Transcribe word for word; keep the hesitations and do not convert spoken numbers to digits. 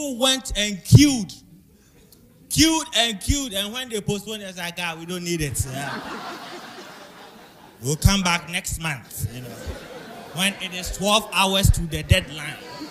went and queued. Queued and queued, and when they postponed, it's like, ah, we don't need it. Yeah. We'll come back next month, you know, when it is twelve hours to the deadline.